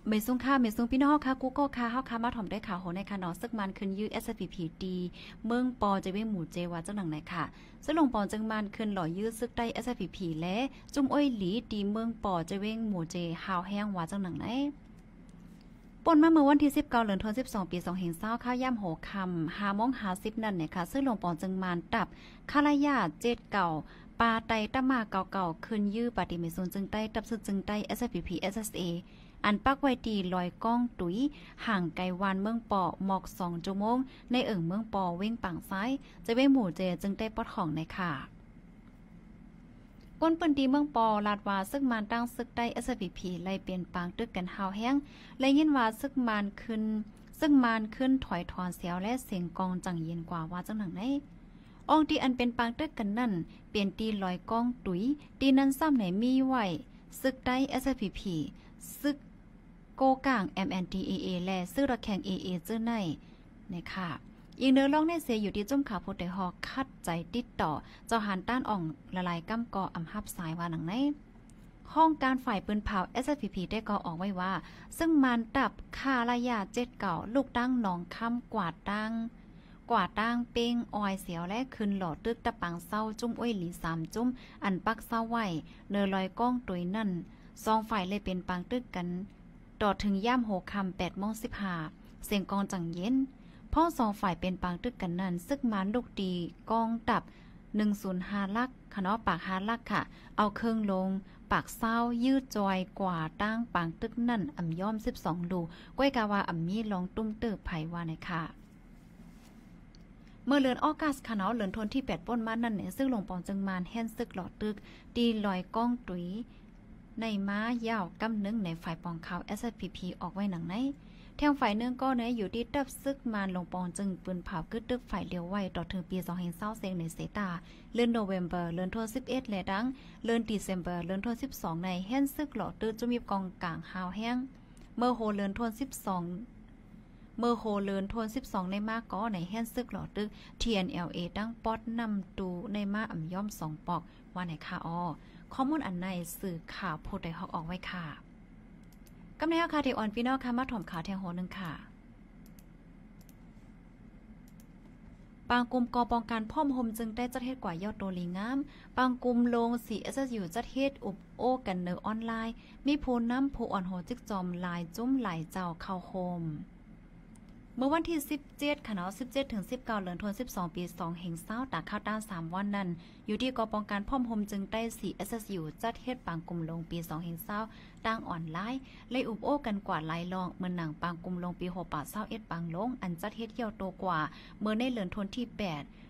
เมซุงค่ะเมซุงพี่น้องค่ะกูก็ค่ะเฮาค่ะมาถ่อมได้ข่าวโหในค่ะเนาะซึกมันขึ้นยื้อ SPPD เมืองปอจะเว้งหมู่เจว่าจังหนังไหนค่ะซึ่งลงปอจึงมันขึ้นหล่อยื้อซึกได้ SPP และจุ่มอ้อยหลีดีเมืองปอจะเว้งหมู่เจหาวแห้งว่าจังหนังไหนป่นมาเมื่อวันที่19เดือนธันวาคมปี2020ข้าวย่ำโหคำ5:50นั่นเนี่ยค่ะซึ่งลงปอจึงมันตับคารายา7เก่าปาไตตะมาเก่าๆขึ้นยื้อปฏิเมซุนจึงใต้ตับซึกจึงใต้ SPP SSAอันปักไว้ตีลอยก้องตุ๋ยห่างไกลวานเมืองปอหมอก2ชั่วโมงในเมืองปอเว้งปังซ้ายจะเว้งหมู่เจจึงได้ปอดของในค่ะก้นปืนดีเมืองปอลาดว่าซึกมันตั้งซึกได้ SPP ไล่เปลี่ยนปางตึกกันหาวแห้งและยินว่าซึกมันขึ้นถอยถอนเสียวและเสียงกองจังเย็นกว่าว่าจังหนังไหนอองที่อันเป็นปางตึกกันนั่นเปลี่ยนตีลอยก้องตุ๋ยตีนั้นซ้ำไหนมีไว้ซึกได้ SPP ซึกโกกลาง MNDAA และซึกระแข่ง AA เจ้าในค่ะอีกเนื้อร้องในเสียอยู่ที่จุ่มขาพุทธหอกคัดใจติดต่อเจ้าหันต้านอ่องละลายก้ำกออำหับสายว่าหนังในห้องการฝ่ายปืนเผา SPP ได้ก่อออกไว้ว่าซึ่งมันตับคาระยะ7เก่าลูกตั้งหนองค่ำกวาดตั้งเป้งออยเสียวและขึ้นหลอดตึกตะปังเศร้าจุ่มอ้อยหลี3จุ่มอันปักเศร้าไว้เนอลอยก้องตุยนั่นสองฝ่ายเลยเป็นปังตึกกันต่อถึงย่ำโหคำ8:15เสียงกองจังเย็นพ่อสองฝ่ายเป็นปังตึกกันนั่นซึกมันลูกดีกองตับ105ลักขะปาก5ลักค่ะเอาเครื่องลงปากเศร้ายืดจอยกว่าตั้งปังตึกนั่นอ่ำย่อม12ดูก้อยกาวาอ่ำมีลองตุ้มเติบไผว่าในค่ะเมื่อเลือนออกัสค่ะเลือนทนที่8ป้นมานั่นเนี่ยซึ่งลงปองจึงมานแห่นซึกหลอดตึกตีลอยก้องตุ๋ยในม้ายาวกำนึงในฝ่ายปองข่าว SPP ออกไว้หนังไหนแทงฝ่ายนึงก็เนี่ยอยู่ที่ตับซึกมานลงปองจึงปืนเผากึดตึกฝ่ายเลี้ยวไว้ต่อถึงปี2020เซงในเซตาเลือนโนเวมเบอร์เลือนท11และดังเลือนดิเซมเบอร์เลือน12ในแห่นซึกหลอดตึกจะมีกองกลางหาวแห้งเมื่อโฮเลือน12ในมาก็ในแห่นซึกหลอดตึก TNLA ตั้งป๊อดนำตูในมาอ่ำย่อม2ปอกว่าไหนค่ะข้อมูลอันในสื่อข่าวโพดได้ฮอกออกไว้ค่ะกำในราคาที่อ่อนพี่น้องค่ะมาถ่อมข่าวแทงโหนึงค่ะปางกุมกอป้องกันพ่อมหมจึงได้จัดเฮ็ดกว่ายอดโตลีงามปางกุมลง 4SSU จัดเฮ็ดอุบโอกันเนอออนไลน์มีผู้นำผู้อ่อนโหจิกจอมลายจุ้มหลายเจ้าเข้าโฮมเมื่อวันที่17ค่ะเนาะ17ถึง19เดือนธันวาคมปี2020ตากข้าวต้าน3วันนั้นอยู่ที่กองป้องกันพ่อมหมจึงได้ 4SSU จัดเฮ็ดปางกุมลงปี2020ตั้งออนไลน์เลยอุบโอ้กันกว่าหลายรองเมื่อหนังปางกุมลงปี6821ปางลงอันจัดเฮ็ดเหี่ยวโตกว่าเมื่อในเดือนธันวาคมที่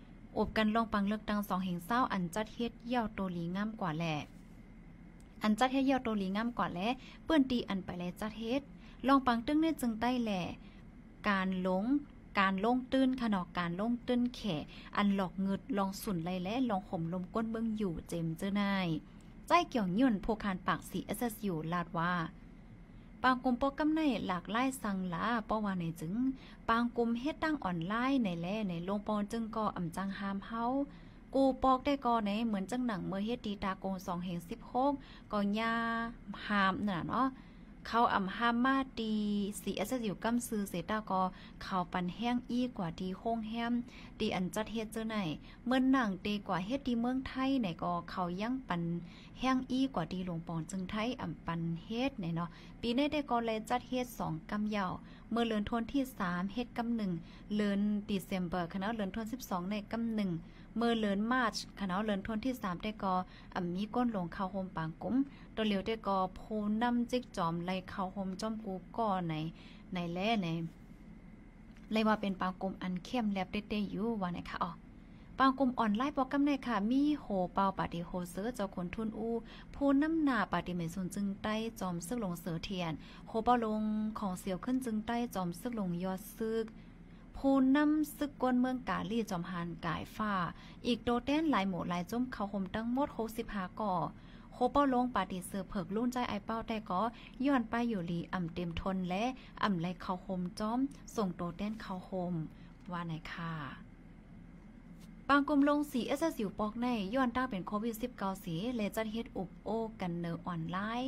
8อบกันลงปังเลือกตั้ง2020อันจัดเฮ็ดเหี่ยวโตลีงามกว่าแลอันจัดเฮ็ดเหี่ยวโตลีงามกว่าแลเปิ้นตีอันไปแลจัดเฮ็ดลองปังตึ้งเนี่ยจึงใต้แลการลงตื้นค่ะเนาะการลงตื้นแขอันหลอกเงิดลองสุนไล่และลองข่มลมก้นเบิ่งอยู่เจมเจ้านายใจเกี่ยวย่นโพคานปาก 4SSU ลาดว่าปางกุมปกกำในหลากหลายสังลาป้อว่าในจึงปางกุมเฮ็ดตั้งออนไลน์ในแลในลงปอนจึงก็อำจังหามเฮากูปอกได้ก่อในเหมือนจังหนังเมื่อเฮ็ดดีตาโกง2/16ก็ยาหามน่ะเนาะเขาอ่ำห้ามมาดี 4SSU กำซื้อเสตากอเขาปันแห้งอี้กว่าดีโค้งแฮมดีอันจัดเฮ็ดเจ้าไหนเมื่อหนังเตกว่าเฮ็ดดีเมืองไทยไหนก็เขายังปันแห้งอี้กว่าดีหลวงปอนจึงไทยอ่ำปันเฮ็ดไหนเนาะปีนี้ได้ก็เลยจัดเฮ็ด2กำยาวเมื่อเดือนธันวาคมที่3เฮ็ดกำ1เดือนดิเซมเบอร์คณะเดือนธันวาคม12ในกำ1เมื่อเดือนมาร์ชคณะเดือนธันวาคมที่3ได้ก็มีก้นลงเข้าโฮมปางกุ้มตัวเหลียวได้ก็ผู้นำจิกจอมไล่เข้าโฮมจอมกูก่อในแลเลยว่าเป็นปางกุมอันเข้มแลบเต้ๆอยู่ว่าไหนคะปางกุมออนไลน์โปรแกรมในค่ะมีโหเปาปาติโฮเซอร์เจ้าคนทุนผู้นำหน้าปาติเมซุนจึงใต้จอมซึกลงเสือเทียนโหเปาลงของเสียวขึ้นจึงใต้จอมซึกลงยอดซึกผู้นำซึกกวนเมืองกาลีจอมหานกายฟ้าอีกโตเต้นหลายหมู่หลายจุ่มเข้าห่มตั้งหมด65ก่อโคเป้าลงปาติเสือเผิกลุ่นใจไอเป้าแต่ก็ย้อนไปอยู่ลีอ่ำเต็มทนและอ่ำไหลเข้าโฮมจ้อมส่งโตเต้นเข้าโฮมว่าไหนค่ะปางกลมลง 4SSU ปอกในย้อนต้าเป็นโควิด 19 สีเลจัดเฮ็ดอุบโอกันเนอออนไลน์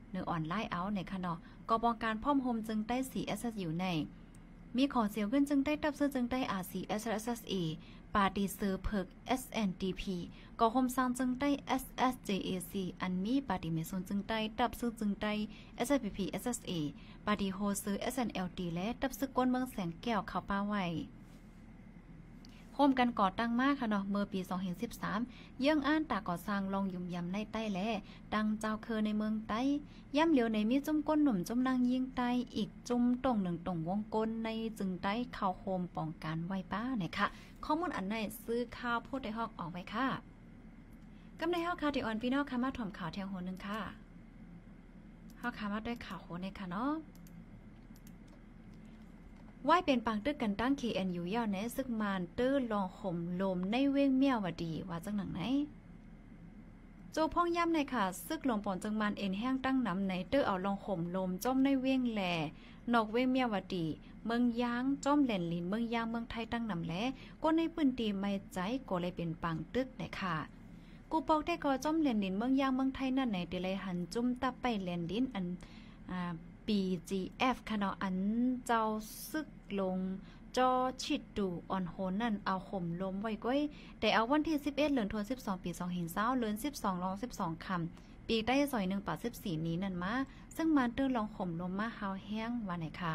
เนื้อออนไลน์เอาในค่ะเนาะกปการพร้อมโฮมจึงได้ 4SS อยู่ในมีของเสียวขึ้นจึงได้ตับซื้อจึงได้ RCSSA ปาฏิซื้อเพิก SNDP ก็โฮมสร้างจึงได้ SSJAC อันมีปาฏิเมซนจึงได้ตับซื้อจึงได้ SSPP SSA ปาฏิโฮซื้อ SNLD และตับซื้อกวนเมืองแสงแก้วเข้าป้าไว้โฮมกันก่อตั้งมากค่ะเนาะเมื่อปี2013เยื่องอ่านตาก่อสร้างลองยุ่มยำในใต้แลดังเจ้าเคอในเมืองใต้ย่ำเหลียวในมีจุ่มก้นหนุ่มจุ่มนางยิงใต้อีกจุ่มตรงหนึ่งตรงวงกลในจึงได้เข้าโฮมป้องกันไว้ป้าเนี่ยค่ะข้อมูลอันไหนซื้อข้าวพูดได้ฮอกออกไว้ค่ะกำในเฮาค่ะที่ออนพี่น้องค่ะมาถ่อมข่าวแถวโหนึงค่ะเฮาค่ะมาด้วยข่าวโหในค่ะเนาะว่ายเป็นปังตึกกันตั้ง KNU ยาวแนซึกมานตื้อลองห่มลมในเว้งเมียวว่าดีว่าจังหนังไหนโจพ่องย้ำในค่ะซึกลมปอนจังมันเอ็นแห้งตั้งน้ำในตื้อเอาลองห่มลมจ้อมในเว้งแหล่นอกเว้งเมียวว่าดีเมืองยางจ้อมแหล่นลินเมืองยางเมืองไทยตั้งน้ำแหล่ก็ในปืนตีไม่ใจก็เลยเป็นปังตึกในค่ะกูปอกได้ก็จ้อมแหล่นลินเมืองยางเมืองไทยนั่นไหนติเลยหันจุ่มตะไปแหล่นลินอันBGF ค่ะเนาะอันเจ้าซึกลงจอชิดดูอ่อนโหนนั่นเอาข่มลมไว้ก้อยแต่เอาวันที่11เดือนธันวาคม12ปี2020เดือน12ลอง12ค่ำปีได้ซอย1ป่า14นี้นั่นมาซึ่งมันตื้อลองข่มลมมาฮาวแห้งว่าไหนค่ะ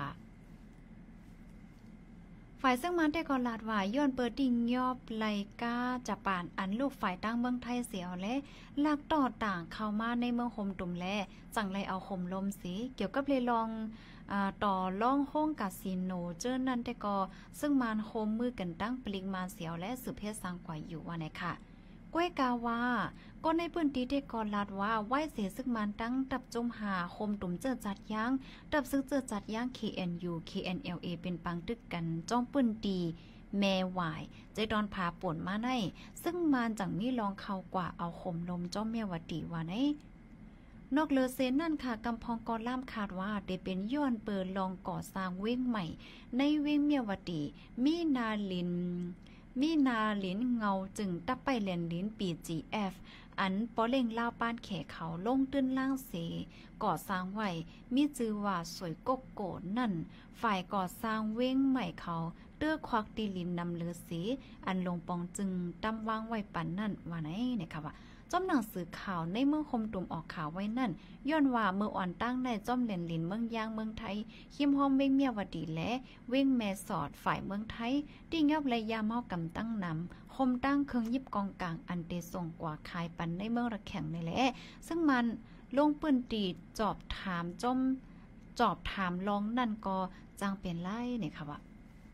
ฝ่ายซึ่งมันได้ก่อลาดว่าย้อนเปิดดิ่งยอบไลกาจะปานอันลูกฝ่ายตั้งเมืองไทยเสียวและลักต่อต่างเข้ามาในเมืองโฮมตุ่มแลจังไรเอาข่มลมสิเกี่ยวกับเลยลองต่อล่องห้องคาสิโนเจอนั่นแต่ก็ซึ่งมันโฮมมือกันตั้งปลิงมาเสียวและสืบเพศสร้างกว่าอยู่ว่าไหนค่ะก้วยกาว่าก็ในพื้นที่ได้ก่อลาดว่าไหว้เสียซึ่งมันตั้งตับจุมหาคมตุ่มเจอจัดย่างตับซึ่งเจอจัดย่าง KNU KNLA เป็นปังตึกกันจ้องปืนตีแม่หวายใจดอนผาป่นมาในซึ่งมันจังมีลองเข้ากว่าเอาข่มลมจ้อมเมียวดีว่าไหนนอกเลอเซนนั่นค่ะกำพองกอล่ามคาดว่าได้เป็นย้อนเปิดลองก่อสร้างเว้งใหม่ในเว้งเมียวดีมีนาลินเงาจึงตับไปเลียนลิ้นปี GF อันปอเล่งล่าวป้านแขเขาลงตื้นล่างเสก่อสร้างไว้มีจือว่าสวยกกโกนั่นฝ่ายก่อสร้างเว้งใหม่เขาเตื้อควักตีลินนำเลือสีอันลงปองจึงตำวางไว้ปันนั่นว่าไหนเนี่ยค่ะว่าจ้อมหนังสือข่าวในเมืองคมตุ่มออกข่าวไว้นั่นย้อนว่าเมื่ออ่อนตั้งในจ้อมเหรียญลินเมืองยางเมืองไทยคิมฮอมเว้งเมียวดีและเว้งแม่สอดฝ่ายเมืองไทยที่ยอบและยาเมากำตั้งนำคมตั้งเครื่องยิบกองกลางอันเตส่งกว่าคายปันในเมืองระแข่งในแหละซึ่งมันลงปืนตีจอบถามลองนั่นก็จังเป็นไล่เนี่ยค่ะว่า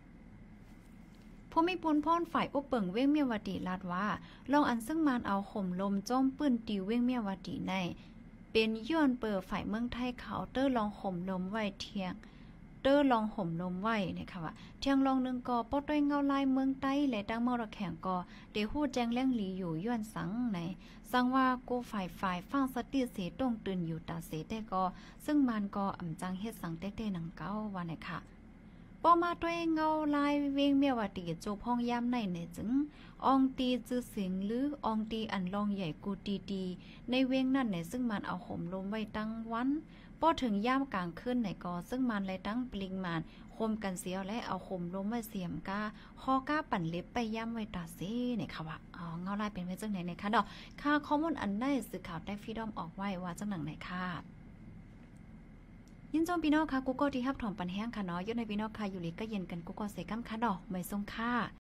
ผู้มีปุนพ่อนฝ่ายอุปเปิงเว้งเมียวดีลาดว่าลองอันซึ่งมันเอาข่มลมจ้อมปืนตีเว้งเมียวดีในเป็นย้อนเปิดฝ่ายเมืองไทยเขาเตอร์ลองข่มลมไว้เที่ยงเตอร์ลองห่มลมไว้เนี่ยค่ะว่าเที่ยงลองนึงก็ปอดด้วยเงาลายเมืองใต้และดังเมาระแข่งก็เดฮู้แจ้งแรงหลีอยู่ย้อนสังในสังว่ากูฝ่ายฟังสติเสตรงตื่นอยู่ตาเสแต่ก็ซึ่งมันก็อำจังเฮ็ดสังเต้ๆหนังเก้าว่าเนี่ยค่ะปอมาด้วยเงาลายเวงเมียวดีโจพองยามในเนี่ยจึงอองตีจื้อเสียงหรืออองตีอันลองใหญ่กูตีในเวงนั่นเนี่ยซึ่งมันเอาห่มลมไว้ตั้งวันพอถึงย่ามกลางขึ้นในกอซึ่งมันเลยตั้งปลิงมานคมกันเสียวและเอาข่มลมไว้เสียมกาคอก้าปั่นเล็บไปย่ำไว้ตาเซ่เนี่ยค่ะว่าเงาลายเป็นไว้จังไหนในค่ะดอกค่ะข้อมูลอันได้สื่อข่าวได้ฟรีดอมออกไว้ว่าจังหนังไหนค่ะยินจมพี่น้องค่ะกูก็ที่ฮับถอมปันแห้งค่ะเนาะยศในพี่น้องค่ะอยู่ลีก็เย็นกันกูก็เสกัมค่ะดอกไม่ทรงค่ะ